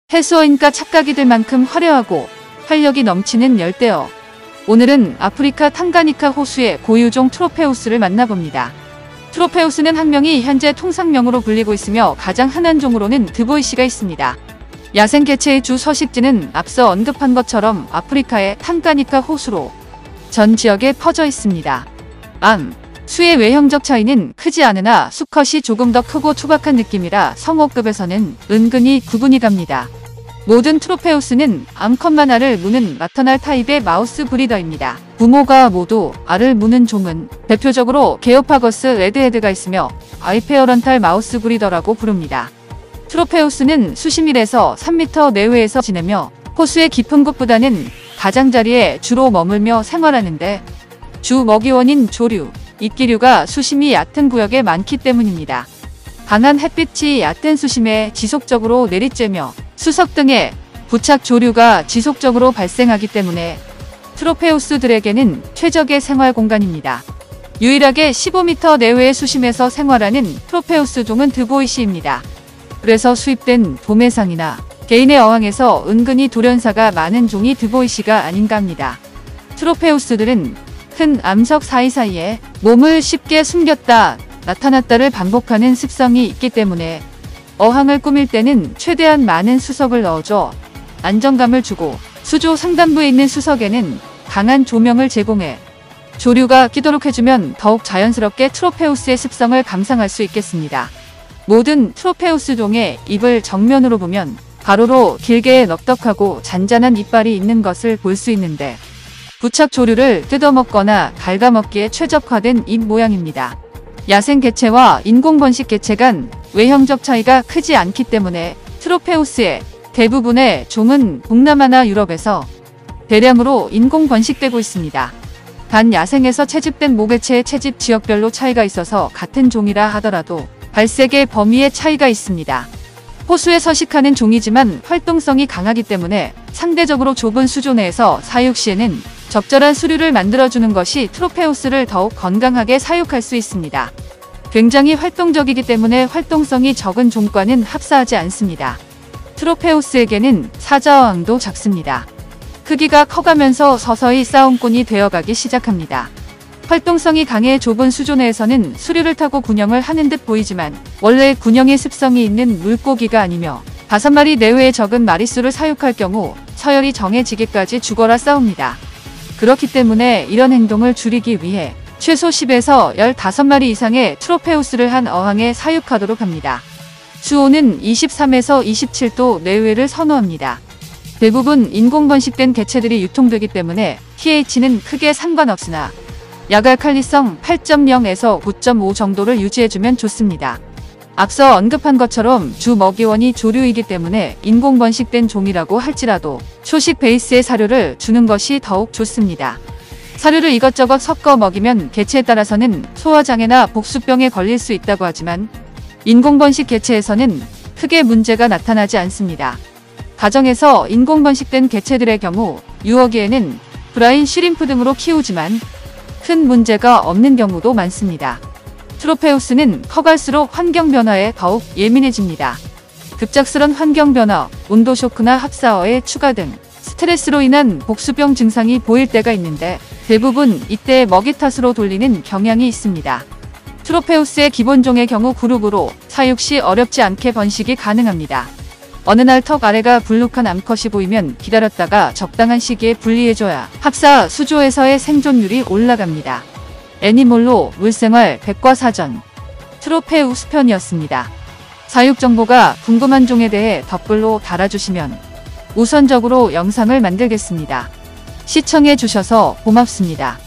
해수어인가 착각이 들 만큼 화려하고 활력이 넘치는 열대어. 오늘은 아프리카 탕가니카 호수의 고유종 트로페우스를 만나봅니다. 트로페우스는 학명이 현재 통상명으로 불리고 있으며 가장 흔한 종으로는 드보이시가 있습니다. 야생 개체의 주 서식지는 앞서 언급한 것처럼 아프리카의 탕가니카 호수로 전 지역에 퍼져 있습니다. 수의 외형적 차이는 크지 않으나 수컷이 조금 더 크고 투박한 느낌이라 성어급에서는 은근히 구분이 갑니다. 모든 트로페우스는 암컷만 알을 무는 마터널 타입의 마우스 브리더입니다. 부모가 모두 알을 무는 종은 대표적으로 게오파거스 레드헤드가 있으며 아이페어런탈 마우스 브리더라고 부릅니다. 트로페우스는 수십 밀에서 3m 내외에서 지내며 호수의 깊은 곳보다는 가장자리에 주로 머물며 생활하는데 주 먹이원인 조류, 이끼류가 수심이 얕은 구역에 많기 때문입니다. 강한 햇빛이 얕은 수심에 지속적으로 내리쬐며 수석 등의 부착 조류가 지속적으로 발생하기 때문에 트로페우스들에게는 최적의 생활 공간입니다. 유일하게 15m 내외의 수심에서 생활하는 트로페우스 종은 드보이시입니다. 그래서 수입된 도매상이나 개인의 어항에서 은근히 돌연사가 많은 종이 드보이시가 아닌가 합니다. 트로페우스들은 큰 암석 사이사이에 몸을 쉽게 숨겼다 나타났다를 반복하는 습성이 있기 때문에 어항을 꾸밀 때는 최대한 많은 수석을 넣어줘 안정감을 주고 수조 상단부에 있는 수석에는 강한 조명을 제공해 조류가 끼도록 해주면 더욱 자연스럽게 트로페우스의 습성을 감상할 수 있겠습니다. 모든 트로페우스 종의 입을 정면으로 보면 가로로 길게 넉넉하고 잔잔한 이빨이 있는 것을 볼 수 있는데 부착 조류를 뜯어먹거나 갉아먹기에 최적화된 입 모양입니다. 야생 개체와 인공 번식 개체 간 외형적 차이가 크지 않기 때문에 트로페우스의 대부분의 종은 동남아나 유럽에서 대량으로 인공 번식되고 있습니다. 단 야생에서 채집된 모개체의 채집 지역별로 차이가 있어서 같은 종이라 하더라도 발색의 범위의 차이가 있습니다. 호수에 서식하는 종이지만 활동성이 강하기 때문에 상대적으로 좁은 수조 내에서 사육 시에는 적절한 수류를 만들어주는 것이 트로페우스를 더욱 건강하게 사육할 수 있습니다. 굉장히 활동적이기 때문에 활동성이 적은 종과는 합사하지 않습니다. 트로페우스에게는 사자어항도 작습니다. 크기가 커가면서 서서히 싸움꾼이 되어가기 시작합니다. 활동성이 강해 좁은 수조 내에서는 수류를 타고 군영을 하는 듯 보이지만 원래 군영의 습성이 있는 물고기가 아니며 5마리 내외의 적은 마리수를 사육할 경우 서열이 정해지기까지 죽어라 싸웁니다. 그렇기 때문에 이런 행동을 줄이기 위해 최소 10에서 15마리 이상의 트로페우스를 한 어항에 사육하도록 합니다. 수온은 23에서 27도 내외를 선호합니다. 대부분 인공 번식된 개체들이 유통되기 때문에 pH는 크게 상관없으나 약알칼리성 8.0에서 9.5 정도를 유지해주면 좋습니다. 앞서 언급한 것처럼 주 먹이원이 조류이기 때문에 인공 번식된 종이라고 할지라도 초식 베이스의 사료를 주는 것이 더욱 좋습니다. 사료를 이것저것 섞어 먹이면 개체에 따라서는 소화장애나 복수병에 걸릴 수 있다고 하지만 인공 번식 개체에서는 크게 문제가 나타나지 않습니다. 가정에서 인공 번식된 개체들의 경우 유어기에는 브라인 쉬림프 등으로 키우지만 큰 문제가 없는 경우도 많습니다. 트로페우스는 커갈수록 환경 변화에 더욱 예민해집니다. 급작스런 환경 변화, 온도 쇼크나 합사어의 추가 등 스트레스로 인한 복수병 증상이 보일 때가 있는데 대부분 이때 먹이 탓으로 돌리는 경향이 있습니다. 트로페우스의 기본종의 경우 그룹으로 사육 시 어렵지 않게 번식이 가능합니다. 어느 날 턱 아래가 불룩한 암컷이 보이면 기다렸다가 적당한 시기에 분리해줘야 합사 수조에서의 생존율이 올라갑니다. 애니몰로 물생활 백과사전 트로페우스 편이었습니다. 사육 정보가 궁금한 종에 대해 댓글로 달아주시면 우선적으로 영상을 만들겠습니다. 시청해주셔서 고맙습니다.